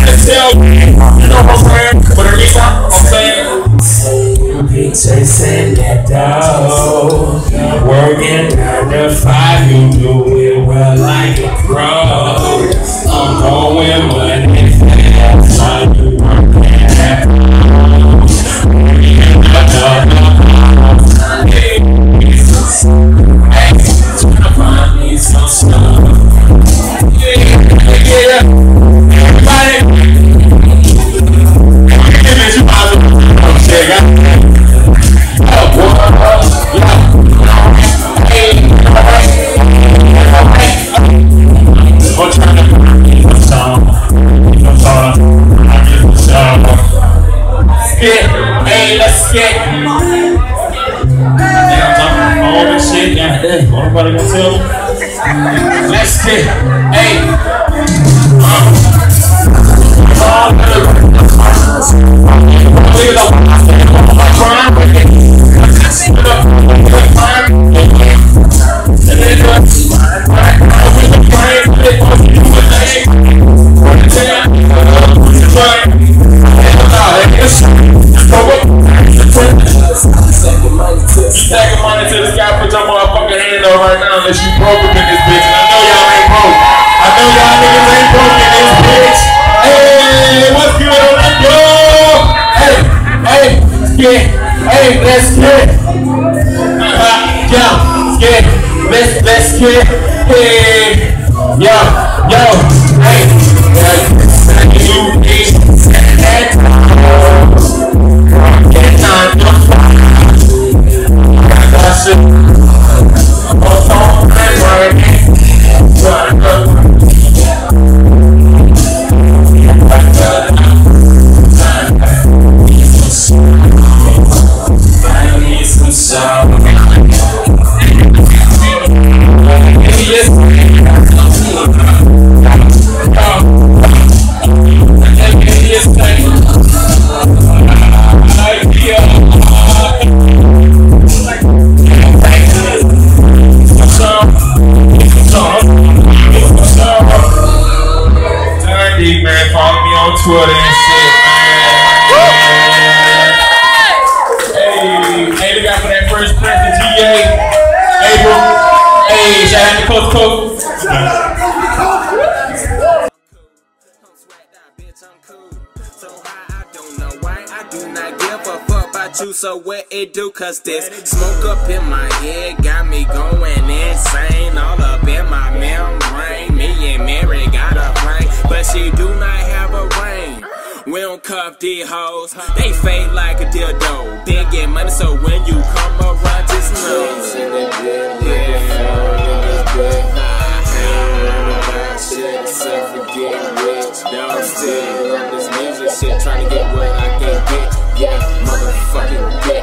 tell you know what I'm saying? But at least I'm saying. You be chasing that dough, working 9 to 5, you do it well like a pro. I'm going money fast, while you working at home. Hey, trying to find me some stuff. Yeah, everybody. You might as well check out. I'm trying to find a song. Skip, hey, let's skip. I'm on and shit. Goddamn, nobody gonna tell me. Let's skip, hey. Stacking money to the sky, put your motherfucking hand up right now unless you broke up in this bitch. And I know y'all ain't broke. I know y'all niggas ain't broke in this bitch. Hey, what's good on that yo? Hey, skit. Hey, let's skit. Let's skit. Hey, yo, hey, you need that Twitter and shit, man. Hey, we got for that first print to GA, April. Hey, shout out to Coach Coach. You, so what it do, cause this smoke up in my head got me going insane, all up in my membrane. Me and Mary got a flame, but she do not have a ring. We don't cuff these hoes, they fade like a dildo. They get money, so when you come around, just know. Don't still on this music shit, trying to get what I can get. Yeah, motherfucking get.